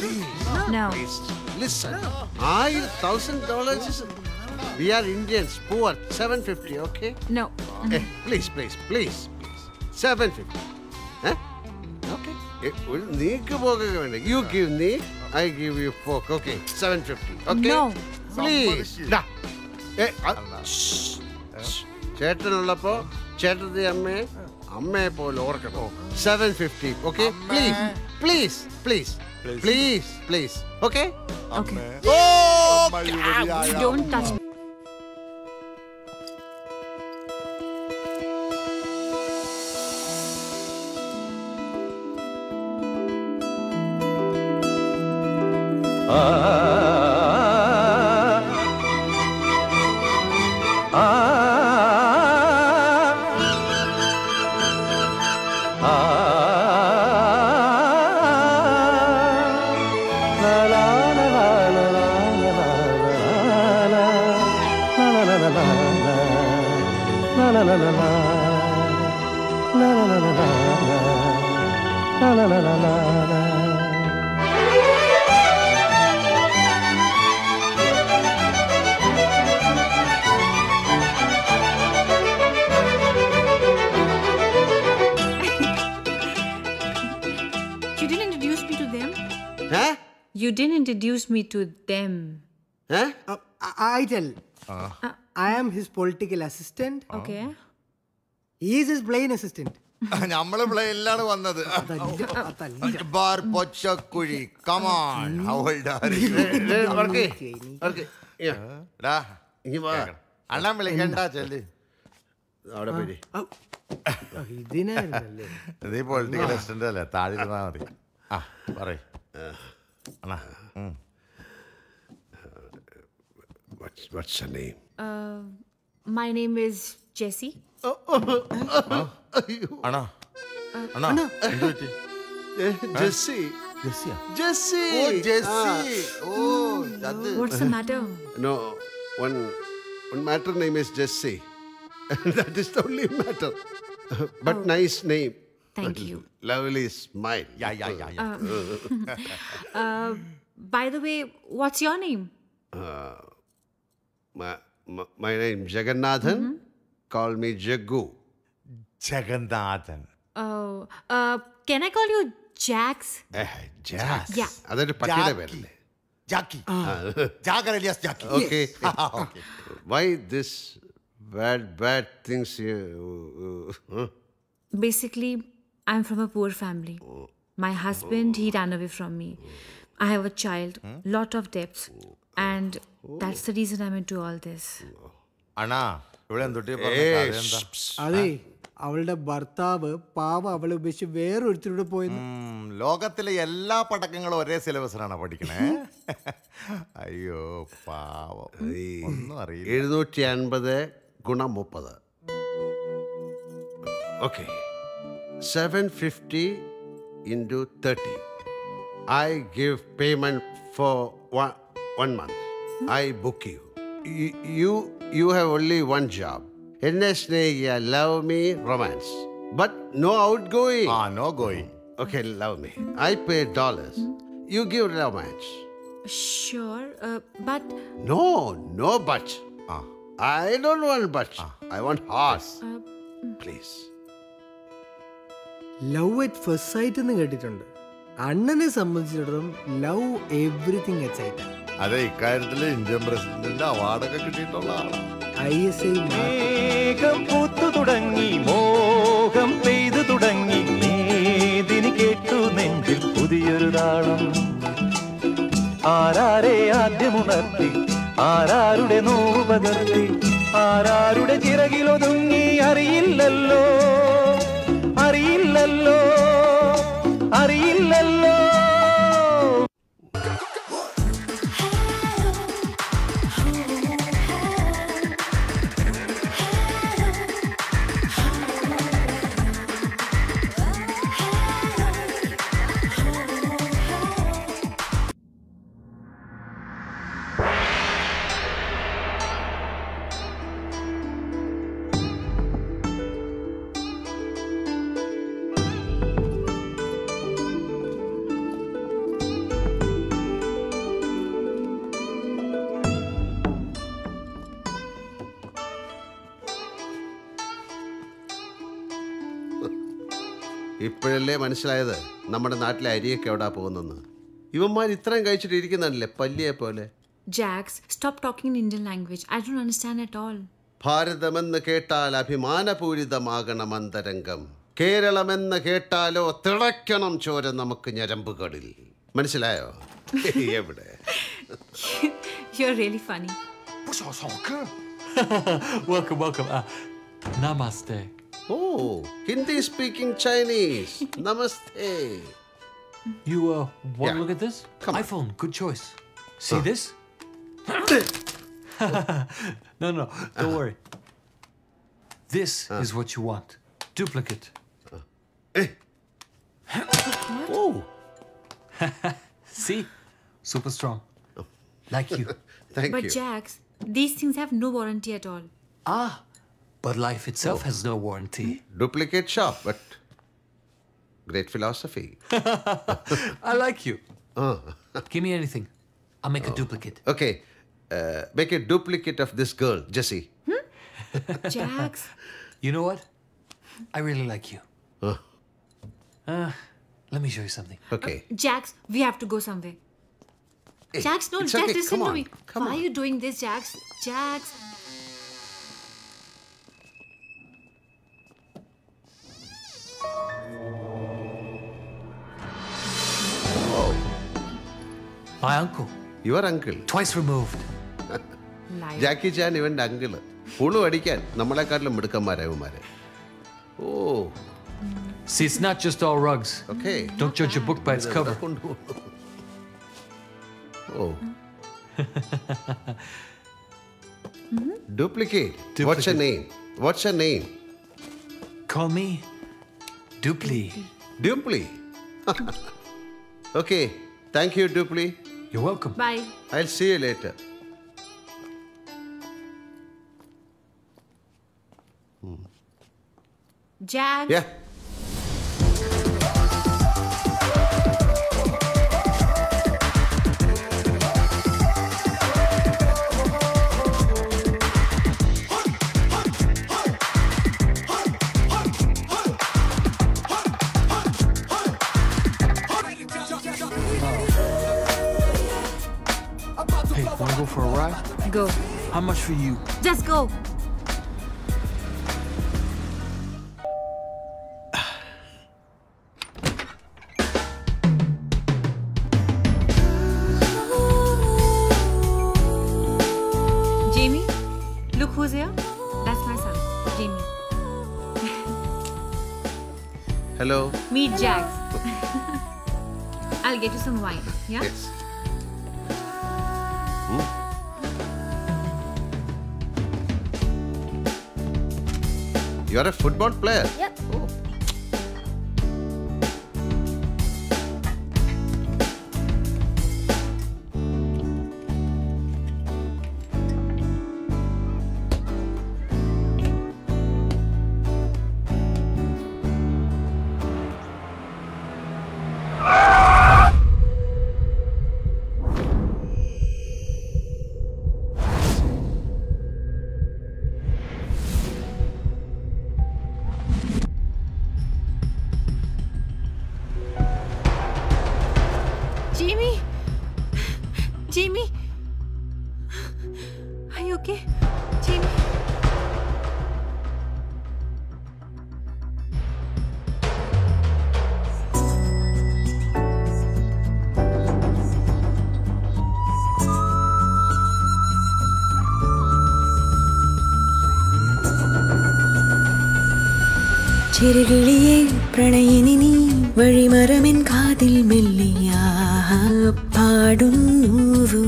No. Please, listen. $1,000 is... We are Indians, poor. 750, okay? No. Please. 750. Huh? Okay. You give me, I give you fork. Okay, 750. Okay? No. Please. ചേട്ടനുള്ളപ്പോ ചേട്ടത്തി അമ്മയെ പോലെ ഓർക്കണം. 750. Okay? Please. Okay? Okay. Oh, Don't touch me. You didn't introduce me to them. Huh? You didn't introduce me to them. Huh? I tell. I am his political assistant. Okay. He is his plain assistant. നമ്മള് പ്ലെയിനിലാണ് വന്നത്. Bar പൊച്ചക്കുഴി. Come on. How old are you? ഡാ, അണ്ണൻ വിളിക്കണ്ട ചെല്ല്. അവിടെ പോയി. ഇതിനല്ലേ നീ പൊളിറ്റിക്കൽ അസിസ്റ്റന്റ് അല്ലേ, താഴെ ഇരുന്നാ മതി. ആ പറയ് അണ്ണാ. What's your name? My name is Jessie. അണ്ണാ എന്ത് പറ്റി? Jessie. Jessie. What's the matter? No, one matter name is Jessie. That is the only matter. But nice name. Thank you. Lovely smile. Yeah. By the way, what's your name? My name Jagannathan. Call me Jaggu. Jagannathan. Oh, can I call you Jax? Jack. Yeah. അതൊരു പട്ടിയുടെ പേരല്ലേ? Jackie. Jagger alias Jackie. Okay. Okay. Why this bad things you? Basically, I'm from a poor family. My husband, he ran away from me. I have a child, lot of debts, and that's the reason I'm into all this. അണ്ണാ ഇവിടെ എന്തൊട്ടി അതെ, അവളുടെ ഭർത്താവ് പാവ അവളെ ഉപേക്ഷിച്ച് വേറൊരുത്തരുടെ പോയെന്ന്. ലോകത്തിലെ എല്ലാ പടക്കങ്ങളും ഒരേ സിലബസിലാണ് പഠിക്കണേ. അയ്യോ പാവം, ഒന്നും അറിയില്ല. 750 ഗുണം 30. Okay. 750 into 30. I give payment for one month. I book you. You have only one job. Love me, romance. But no outgoing. No going. Okay, love me. I pay dollars. You give romance. Sure, but... No but. I don't want but. I want horse. Please. Love at first sight എന്ന് കേട്ടിട്ടുണ്ട്. അണ്ണനെ സംബന്ധിച്ചിടത്തോളം love everything at sight. അതെ, ഇക്കാര്യത്തില് Indian പ്രസിഡന്റിന്റെ അവാർഡൊക്കെ കിട്ടിയിട്ടുള്ള ആളാണ്. ISI മേഘം പൂത്തു തുടങ്ങി, മോഹം പെയ്തു തുടങ്ങി, മേദിനി കേട്ടു നെഞ്ചിൽ പുതിയൊരു താളം. ആരാരെ ആദ്യമുണർത്തി, ആരാരുടെ നോവ് പകർത്തി, ആരാരുടെ ചിറകിലൊതുങ്ങി അറിയില്ലല്ലോ, അറിയില്ലല്ലോ, അറിയില്ലല്ലോ. ഇപ്പോഴല്ലേ മനസ്സിലായത് നമ്മുടെ നാട്ടിലെ അരിയൊക്കെ എവിടാ പോകുന്നെന്ന്. ഇവന്മാർ ഇത്രയും കഴിച്ചിട്ട് ഇരിക്കുന്നില്ലേ പല്ലിയെ പോലെ. Jax, stop talking in Indian language. I don't understand at all. ഭാരതമെന്ന് കേട്ടാൽ അഭിമാനപൂരിതമാകണം അന്തരംഗം. കേരളമെന്ന് കേട്ടാലോ തിളയ്ക്കണം ചോര നമുക്ക് ഞരമ്പുകളിൽ. മനസ്സിലായോ? എവിടെ? You're really funny. Welcome. Namaste. Oh, Hindi speaking Chinese. Namaste. You want to Yeah. look at this? Come on. iPhone, good choice. See this? No, don't worry. This is what you want. Duplicate. Oh, See? Super strong. Like you. thank But you. Jax, these things have no warranty at all. But life itself has no warranty. Duplicate shop, but great philosophy. I like you. Give me anything. I'll make a duplicate. Okay, make a duplicate of this girl, Jessie. Jax, You know what? I really like you. Let me show you something. Okay. Jax, we have to go somewhere. Hey, Jax, no, it's Jax, okay. listen Come to on. me. Come Why on. are you doing this, Jax? Jax. My uncle. Your uncle. Twice removed. Liar. ജാക്കി ചാൻ ഇവൻ്റെ uncle. പുളു അടിക്കാൻ നമ്മളെക്കാട്ടിലും മിടുക്കന്മാരായവന്മാരെ. ഓ, See, it's not just all rugs. Okay. Don't judge a book by its cover. ഓ. Duplicate. What's your name? What's your name? Call me Dupli. Dupli. Okay. Thank you, Dupli. You're welcome. Bye. I'll see you later. Jax. Yeah. Hey, wanna go for a ride? Go. How much for you? Just go. Jamie, look who's here. That's my son, Jamie. Hello. Meet Jax. I'll get you some wine, yeah? Yes. You're a football player? Yep. Oh. Jamie! Jamie! Are you okay? Jamie? ചെറുകിളിയെ പ്രണയിനി നീ വഴിമരമെൻ കാതിൽ മെല്ലിയാ പാടുന്നുവോ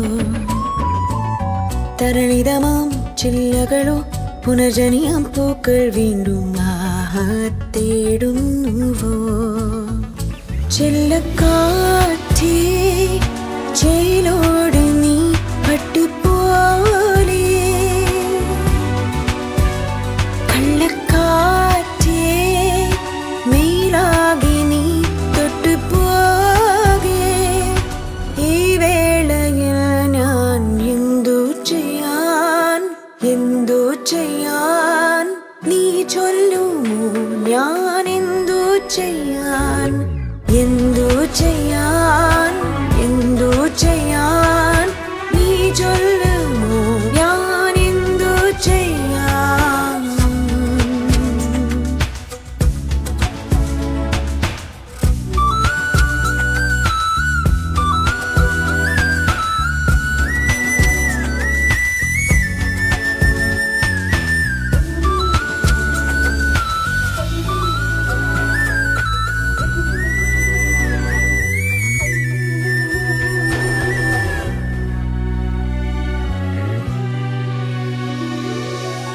തരളിതമാം ചില്ലകളോ പുനർജനിയാം പൂക്കൾ വീണ്ടും തേടുന്നുവോ ചെല്ലക്കാറ്റേ ചേലോട് നീ പട്ടുപോലെ കള്ളക്കാറ്റേ മെയിലാകി നീ തൊട്ടുപോകെ ഈ വേളയിൽ ഞാൻ എന്തു ചെയ്യാൻ നീ ചൊല്ലുമോ ഞാൻ എന്തു ചെയ്യാൻ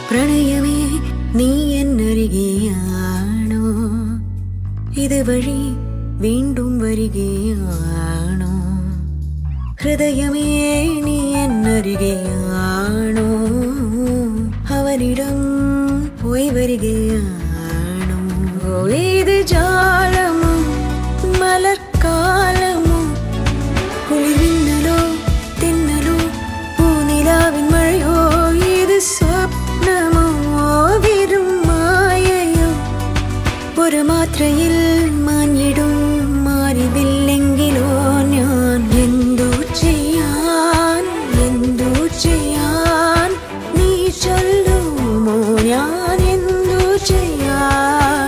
പ്രണയമേ നീ എന്നരികെയാണോ ഇതുവഴി വീണ്ടും വരികയാണോ ഹൃദയമേ നീ എന്നരികെയാണോ അവനിടം പോയി വരികയാണോ ഏത് ജാലമോ മലർക്കാലമോ കുളിർമിന്നലോ തെന്നലോ പൂനിലാവിൻ മഴയോ ഏത് സ്വപ്നമോ വെറും മായയോ ഒരു മാത്രയിൽ മാഞ്ഞിടും മാറിവില്ലെങ്കിലോ ഞാൻ എന്തു ചെയ്യാൻ നീ ചൊല്ലുമോ ഞാൻ എന്തു ചെയ്യാൻ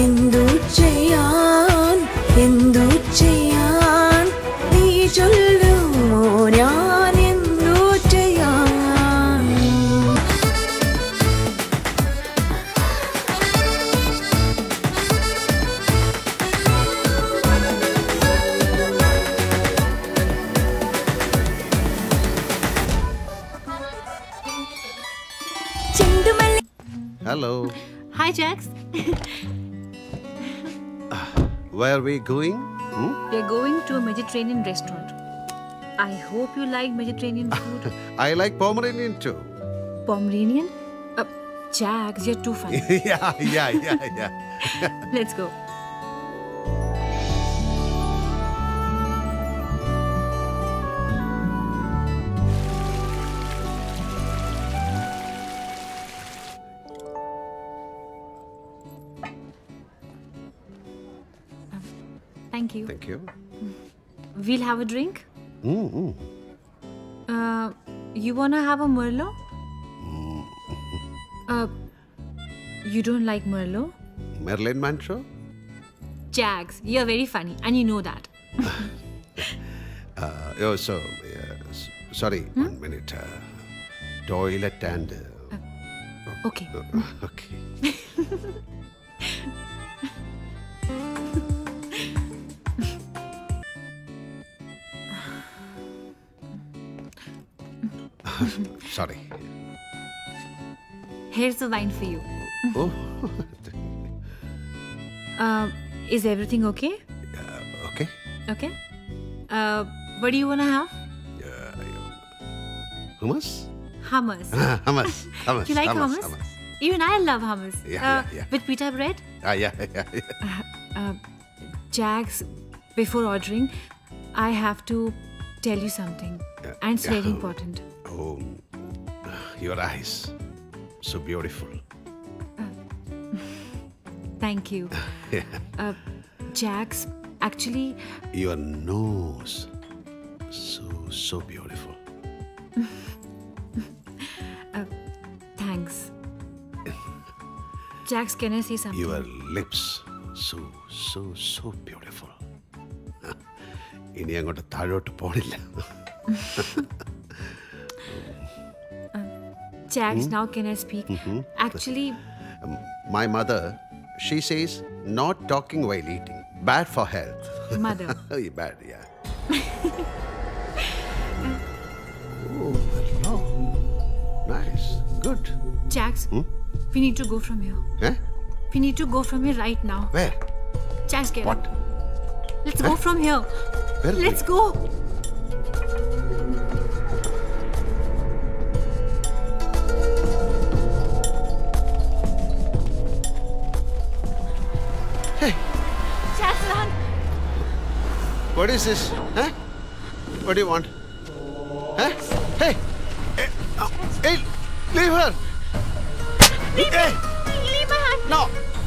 നീ ചൊല്ലുമോ ഞാൻ എന്തു ചെയ്യാൻ Hello. Hi, Jax. Where are we going? We're going to a Mediterranean restaurant. I hope you like Mediterranean food. I like Pomeranian too. Pomeranian? Jax, you're too funny. Yeah. Let's go. Thank you. Thank you. We'll have a drink. You wanna have a Merlot? You don't like Merlot? Marilyn Manson? Jax, you're very funny and you know that. Sorry, 1 minute. Toilet and... Okay. Okay. Sorry. Here's the wine for you. Oh. Is everything okay? Okay. Okay. What do you wanna have? Hummus? Hummus. Hummus. You like hummus? Even I love hummus. Yeah. With pita bread? Yeah. Jax, before ordering, I have to tell you something. And it's very important. Oh, your eyes. So beautiful. Thank you. Jax, actually... Your nose. So beautiful. Thanks. Jax, can I say something? Your lips. So beautiful. ഇനി അങ്ങോട്ട് താഴോട്ട് പോണില്ല. Jax, now can I speak? Actually... My mother, she says, not talking while eating. Bad for health. Mother. Bad, yeah. Oh, hello. Nice. Good. Jax, we need to go from here. Eh? We need to go from here right now. Where? Jax, get What? up. Let's go from here. Where? Let's go. Hey. Jax, run. What is this? Huh? What do you want? Huh? Hey! Hey! Leave her! Leave Hey! me. Leave my hand. No!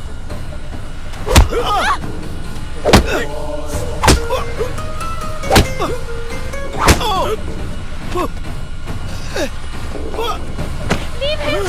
Leave him.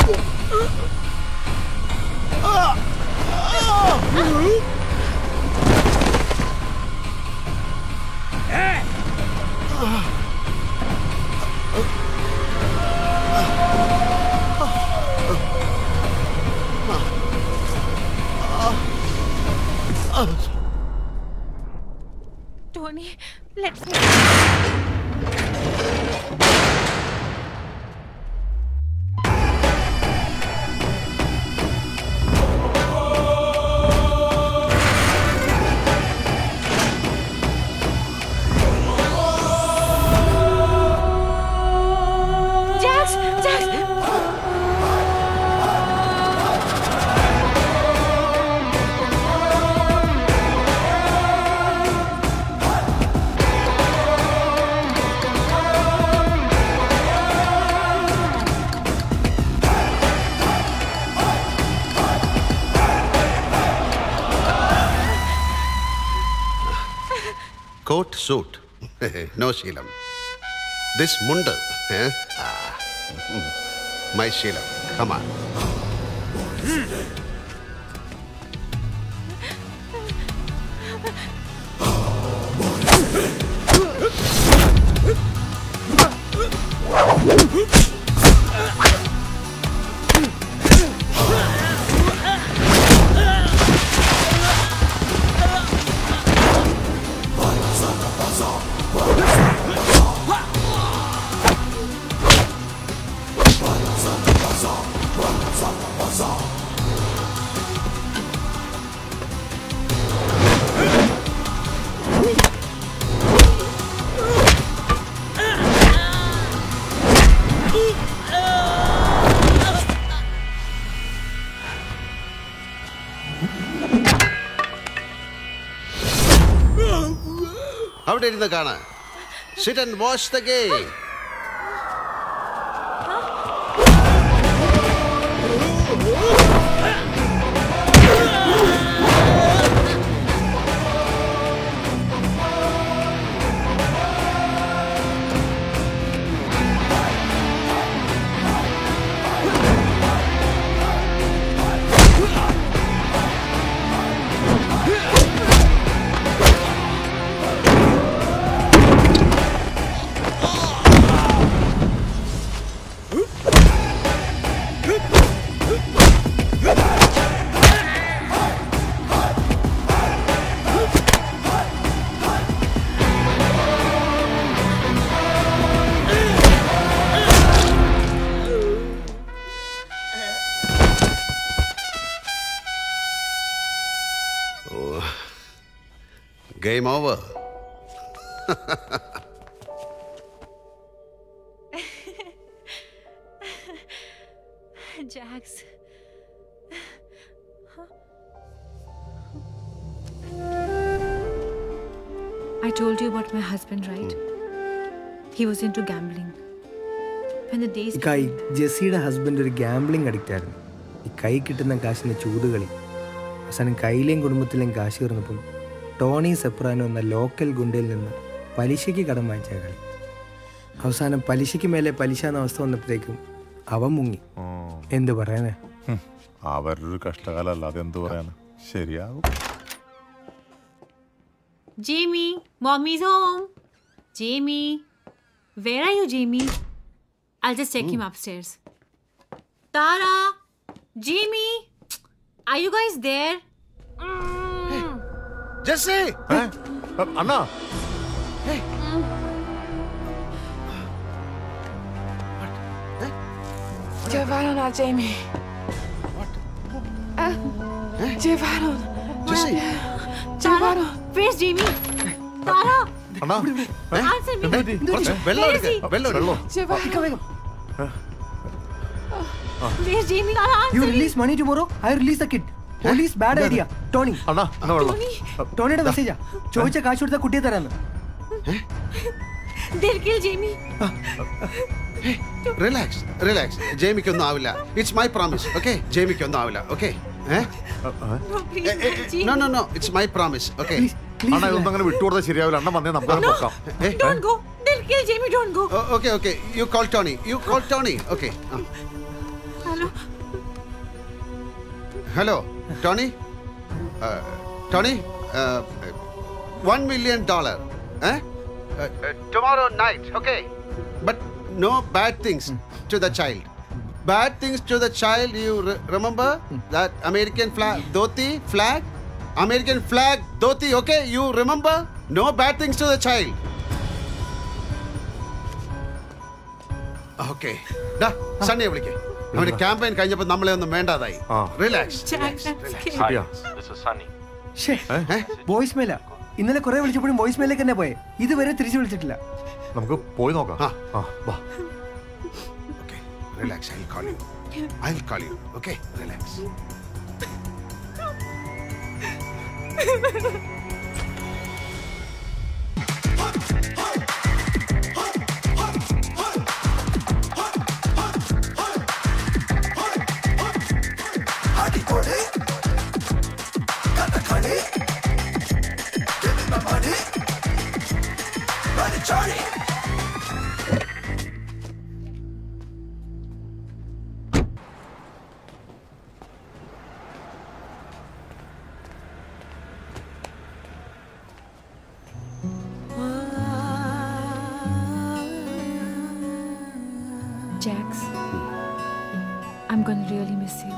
Tony, let me. suit. No Sheelam. This Munda. My Sheelam. Come on. അവിടെ ഇരുന്ന് കാണാൻ. Sit and watch the game. Game over. Jax. I told you about my husband, right? He was into gambling. When the days ജെസ്സിയുടെ husband ഒരു gambling addict ആയിരുന്നു. ഈ കൈ കിട്ടുന്ന കാശിന്റെ ചൂതുകളി. അവസാനം കയ്യിലെയും കുടുംബത്തിലെയും കാശ് തീർന്നപ്പം ടോണി സെപ്രാനോ എന്ന ലോക്കൽ ഗുണ്ടയിൽ നിന്ന് പലിശയ്ക്ക് കടം വാങ്ങിച്ച കളി. അവസാനം പലിശയ്ക്ക് മേലെ പലിശ എന്ന അവസ്ഥ വന്നപ്പോഴേക്കും അവൻ മുങ്ങി. എന്ത് പറയാനേ, അവരൊരു കഷ്ടകാലല്ലാതെ എന്ത് പറയാനാ. ശരിയാവും. Jamie, mommy's home. Jamie, where are you, Jamie? I'll just take him upstairs. Tara, Jamie, are you guys there? Jesse! Anna! Hey! Giovanna, Jamie. What? Giovanna. Jesse! Tara, where's Jamie? Tara! Anna! Answer me. Where's Jamie? Tara, answer You me. release money tomorrow, I release the kid. Police bad idea. Tony. Anna, എന്നാ വെള്ളം. ടോണിയുടെ മെസ്സേജാ. ചോദിച്ച കാശ് കൊടുത്ത കുട്ടിയെ തരാന്ന്. They'll kill Jamie. Relax. ജെയ്മിക്കൊന്നും ആവില്ല. It's my promise, okay? ജെയ്മിക്കൊന്നും ആവില്ല, okay? No, please, Jamie. No. It's my promise, okay? അണ്ണ ഇതൊന്നും അങ്ങനെ വിട്ടുകൊടുത്താൽ ശരിയാവില്ല. അണ്ണ വന്നേ നമുക്ക് നോക്കാം. Don't go. They'll kill Jamie. Don't go. Okay. You call Tony. Okay. Hello, Tony. Tony, $1 million. Tomorrow night, okay? But no bad things to the child. Bad things to the child. You remember that American flag, American flag, dhoti. Okay, you remember? No bad things to the child. Okay. Da, Sunday വിളിക്കേ. അവന്റെ campaign കഴിഞ്ഞപ്പോൾ നമ്മളെ ഒന്നും വേണ്ടാതായി. Relax. Voice മെയിലാ. ഇന്നലെ കുറെ വിളിച്ചപ്പോഴും voice മെയിലേക്ക് തന്നെ പോയെ. ഇതുവരെ തിരിച്ചു വിളിച്ചിട്ടില്ല. നമുക്ക് പോയി നോക്കാം. വാ. Okay, relax. I'll call you. Okay, relax. Jax, I'm gonna really miss you.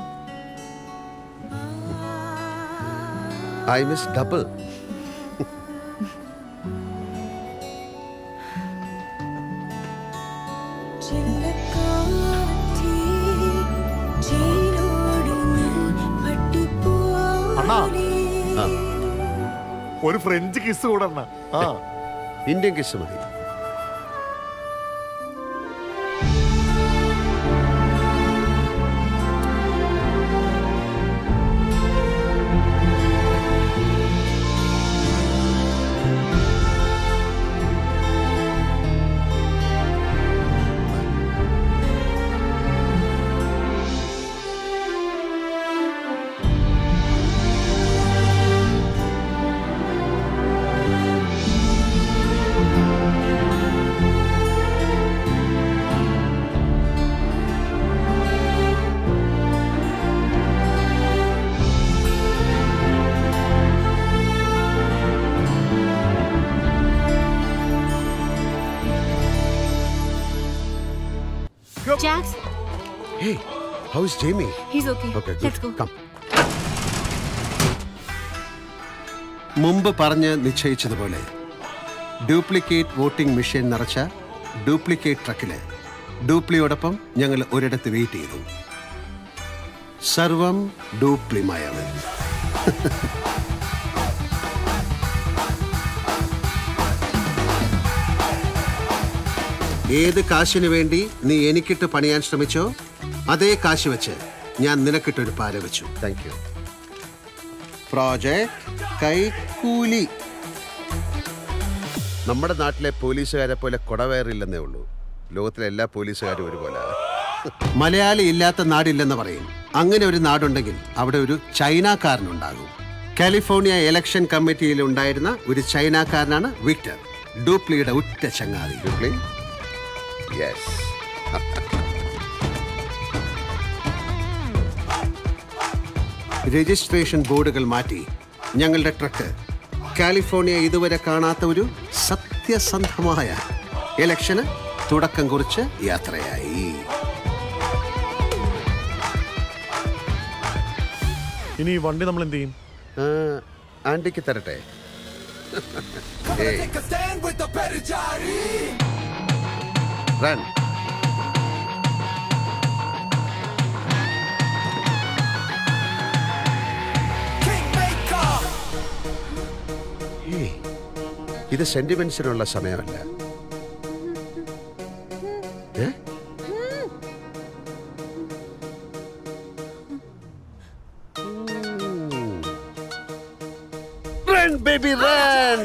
I miss double. അണ്ണാ ഒരു ഫ്രഞ്ച് കിസ് കൂടെ അണ്ണാ. ആ ഇന്ത്യൻ കിസ് മതി. Jax, Hey, how is Jamie? he's okay. Okay, good. Let's go. Come. മുമ്പ് പറഞ്ഞ് നിശ്ചയിച്ചതുപോലെ duplicate voting machine നിറച്ച duplicate ട്രക്കില് ഡ്യൂപ്ലിയോടൊപ്പം ഞങ്ങൾ ഒരിടത്ത് വെയിറ്റ് ചെയ്തു. സർവം ഡ്യൂപ്ലിമയവൻ. ഏത് കാശിനു വേണ്ടി നീ എനിക്കിട്ട് പണിയാൻ ശ്രമിച്ചോ അതേ കാശ് വെച്ച് ഞാൻ നിനക്കിട്ടൊരു പാര വെച്ചു. Thank you. പ്രോജക്ട് കൈക്കൂലി. നമ്മുടെ നാട്ടിലെ പോലീസുകാരെ പോലെ കൊടവയറില്ലെന്നേ ഉള്ളൂ. ലോകത്തിലെ എല്ലാ പോലീസുകാരും ഒരുപോലെ. മലയാളി ഇല്ലാത്ത നാടില്ലെന്ന് പറയും. അങ്ങനെ ഒരു നാടുണ്ടെങ്കിൽ അവിടെ ഒരു ചൈനക്കാരനുണ്ടാകും. കാലിഫോർണിയ ഇലക്ഷൻ കമ്മിറ്റിയിൽ ഉണ്ടായിരുന്ന ഒരു ചൈനക്കാരനാണ് വിക്ടർ, ഡ്യൂപ്ലിയുടെ ഉറ്റ ചങ്ങാതി. ഡ്യൂപ്ലി യെസ്. രജിസ്ട്രേഷൻ ബോർഡുകൾ മാറ്റി ഞങ്ങളുടെ ട്രക്ക് കാലിഫോർണിയ ഇതുവരെ കാണാത്ത ഒരു സത്യസന്ധമായ ഇലക്ഷന് തുടക്കം കുറിച്ച് യാത്രയായി. ഇനി ഈ വണ്ടി നമ്മൾ എന്ത് ചെയ്യും? ആന്റിക്ക് തരട്ടെ. റൺ. ഇത് സെന്റിമെന്റ്സിനുള്ള സമയമല്ല. Run, baby, run!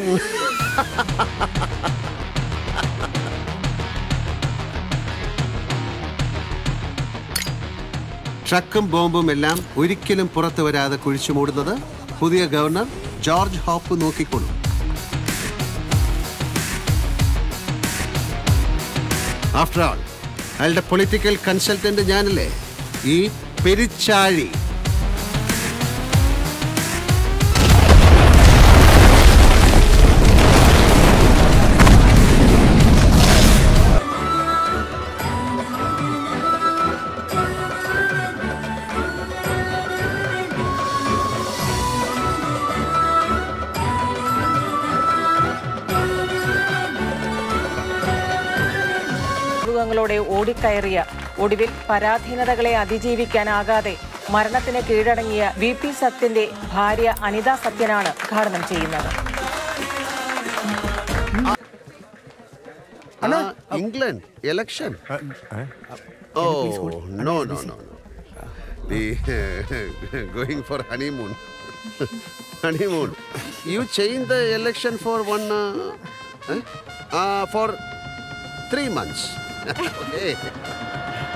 ട്രക്കും ബോംബും എല്ലാം ഒരിക്കലും പുറത്തു വരാതെ കുഴിച്ചു മൂടുന്നത് പുതിയ ഗവർണർ ജോർജ് ഹോപ്പ് നോക്കിക്കൊള്ളും. ആഫ്റ്റർ ഓൾ അയാളുടെ പൊളിറ്റിക്കൽ കൺസൾട്ടന്റ് ഞാനല്ലേ, ഈ പെരിച്ചാഴി. ോടെ ഓടിക്കയറിയ ഒടുവിൽ പരാധീനതകളെ അതിജീവിക്കാനാകാതെ മരണത്തിന് കീഴടങ്ങിയ VP സത്യന്റെ ഭാര്യ അനിത സത്യനാണ് ഉദ്ഘാടനം ചെയ്യുന്നത്. England election. Oh no no no going for honeymoon. Honeymoon. You change the election for for 3 months. Okay.